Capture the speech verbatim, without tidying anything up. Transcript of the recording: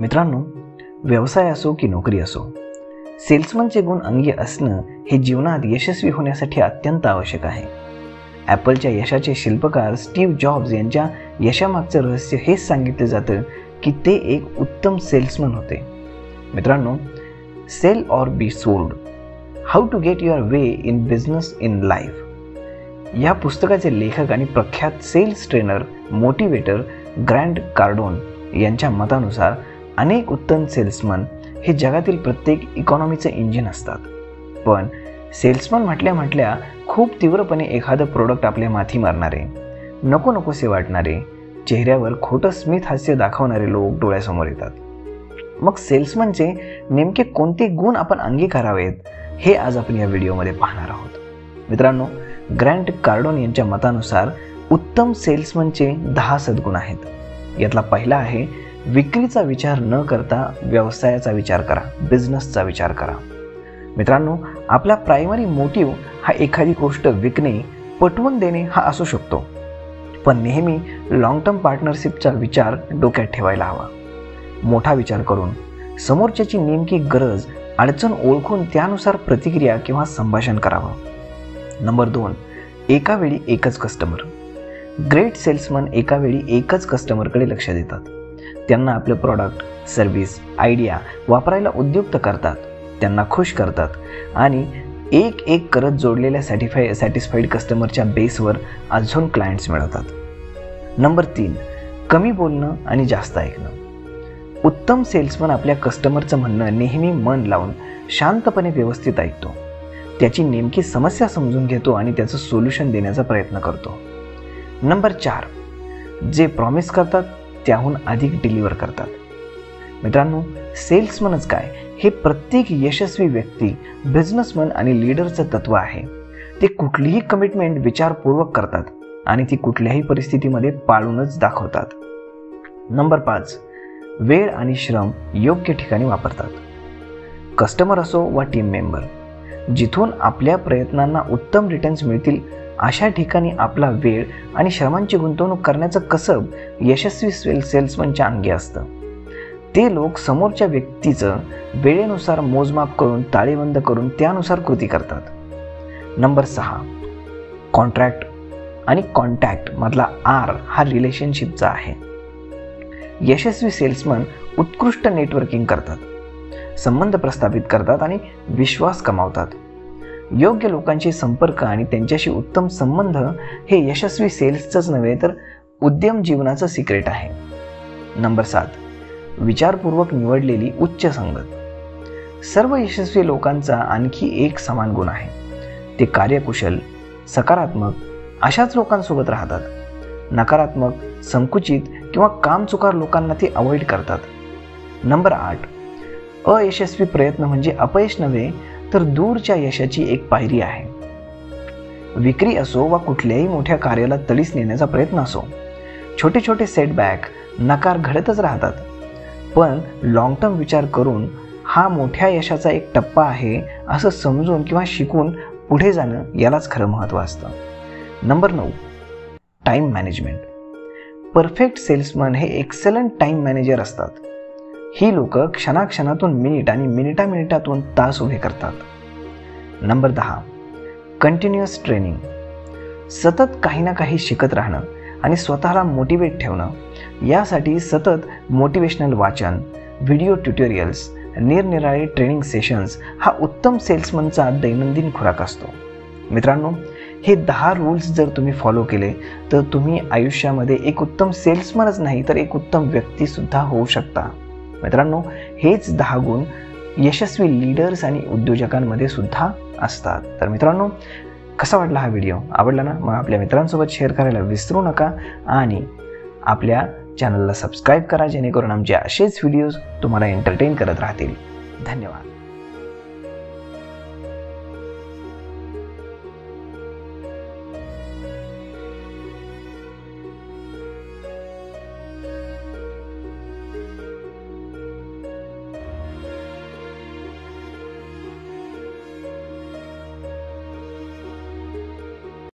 मित्रांनो, व्यवसाय असो की नोकरी असो, सेल्समनचे गुण अंगी असणं हे जीवनात यशस्वी होण्यासाठी अत्यंत आवश्यक आहे. ॲपलच्या यशाचे शिल्पकार स्टीव्ह जॉब्स यांच्या यशामागचं रहस्य हेच सांगितलं जातं की ते एक उत्तम सेल्समन होते. मित्रांनो, sell or be sold, how to get your way in business in life या पुस्तकाचे लेखक आणि प्रख्यात sales trainer motivator Grant Cardone यांच्या मतानुसार अनेक उत्तम सेल्समन हे जगातील प्रत्येक इकॉनॉमीचे इंजिन असतात. पण सेल्समन म्हटल्या म्हटल्या खूप तीव्रपणे एखादं प्रोडक्ट आपल्या माथी मारणारे, नको नकोसे वाटणारे, चेहऱ्यावर खोटं स्मित हास्य दाखवणारे लोक डोळ्यासमोर येतात. मग सेल्समनचे नेमके कोणते गुण आपण अंगीकारावेत हे आज आपण या व्हिडिओमध्ये पाहणार आहोत. मित्रांनो, ग्रँट कार्डोन यांच्या मतानुसार उत्तम सेल्समनचे दहा सद्गुण आहेत. यातला पहिला आहे, विक्रीचा विचार न करता व्यवसायाचा विचार करा, बिझनेसचा विचार करा. मित्रांनो, आपला प्रायमरी मोटिव्ह हा एखादी गोष्ट विकणे, पटवून देणे हा असू शकतो, पण नेहमी लॉंग टर्म पार्टनरशिपचा विचार डोक्यात ठेवायला हवा. मोठा विचार करून समोरच्याची नेमकी गरज, अडचण ओळखून त्यानुसार प्रतिक्रिया किंवा संभाषण करावं. नंबर दोन, एका वेळी एकच कस्टमर. ग्रेट सेल्समन एका वेळी एकच कस्टमरकडे लक्ष देतात. त्यांना आपलं प्रॉडक्ट, सर्व्हिस, आयडिया वापरायला उद्युक्त करतात, त्यांना खुश करतात आणि एक एक करत जोडलेल्या सॅटिफाय सॅटिस्फाईड कस्टमरच्या बेसवर अजून क्लायंट्स मिळवतात. नंबर तीन, कमी बोलणं आणि जास्त ऐकणं. उत्तम सेल्समन आपल्या कस्टमरचं म्हणणं नेहमी मन लावून शांतपणे व्यवस्थित ऐकतो, त्याची नेमकी समस्या समजून घेतो आणि त्याचं सोल्युशन देण्याचा प्रयत्न करतो. नंबर चार, जे प्रॉमिस करतात त्याहून अधिक डिलिव्हर करतात. मित्रांनो, सेल्समनच काय, हे प्रत्येक यशस्वी व्यक्ती, बिझनेसमन आणि लीडरचं तत्व आहे. ते कुठलीही कमिटमेंट विचारपूर्वक करतात आणि ती कुठल्याही परिस्थितीमध्ये पाळूनच दाखवतात. नंबर पाच, वेळ आणि श्रम योग्य ठिकाणी वापरतात. कस्टमर असो वा टीम मेंबर, जिथून आपल्या प्रयत्नांना उत्तम रिटर्न्स मिळतील अशा ठिकाणी आपला वेळ आणि श्रमांची गुंतवणूक करण्याचं कसब यशस्वी सेल सेल्समनच्या अंगी असतं. ते लोक समोरच्या व्यक्तीचं वेळेनुसार मोजमाप करून, ताळेबंद करून त्यानुसार कृती करतात. नंबर सहा, कॉन्ट्रॅक्ट आणि कॉन्टॅक्ट मधला आर हा रिलेशनशिपचा आहे. यशस्वी सेल्समन उत्कृष्ट नेटवर्किंग करतात, संबंध प्रस्थापित करतात आणि विश्वास कमावतात. योग्य लोकांशी संपर्क आणि त्यांच्याशी उत्तम संबंध हे यशस्वी सेल्सचंच नव्हे तर उद्यम जीवनाचं सिक्रेट आहे. नंबर सात, विचारपूर्वक निवडलेली उच्च संगत. सर्व यशस्वी लोकांचा आणखी एक समान गुण आहे, ते कार्यकुशल, सकारात्मक अशाच लोकांसोबत राहतात. नकारात्मक, संकुचित किंवा कामचुकार लोकांना ते अवॉइड करतात. नंबर आठ, अयशस्वी प्रयत्न म्हणजे अपयश नव्हे तर दूरच्या यशाची एक पायरी आहे. विक्री असो वा कुठल्याही मोठ्या कार्याला तडीस नेण्याचा प्रयत्न असो, छोटे छोटे सेटबॅक, नकार घडतच राहतात. पण लॉंग टर्म विचार करून हा मोठ्या यशाचा एक टप्पा आहे असं समजून किंवा शिकून पुढे जाणं, यालाच खरं महत्त्व असतं. नंबर नऊ, टाईम मॅनेजमेंट. परफेक्ट सेल्समन हे एक्सलंट टाईम मॅनेजर असतात. ही लोक क्षणाक्षणातून मिनिट आणि मिनिटा मिनिटातून तास उभे करतात. नंबर दहा, कंटिन्युअस ट्रेनिंग. सतत काही ना काही शिकत राहणं आणि स्वतःला मोटिवेट ठेवणं, यासाठी सतत मोटिवेशनल वाचन, व्हिडिओ ट्युटोरियल्स, निरनिराळे ट्रेनिंग सेशन्स हा उत्तम सेल्समनचा दैनंदिन खुराक असतो. मित्रांनो, हे दहा रूल्स जर तुम्ही फॉलो केले तर तुम्ही आयुष्यामध्ये एक उत्तम सेल्समनच नाही तर एक उत्तम व्यक्तीसुद्धा होऊ शकता. मित्रांनो, हेच दहा गुण यशस्वी लीडर्स आणि उद्योजकांमध्ये सुद्धा असतात. तर मित्रांनो, कसा वाटला हा व्हिडिओ? आवडला ना? मग आपल्या मित्रांसोबत शेअर करायला विसरू नका आणि आपल्या चॅनलला सबस्क्राईब करा, जेणेकरून आमचे असेच व्हिडिओज तुम्हाला एंटरटेन करत राहतील. धन्यवाद.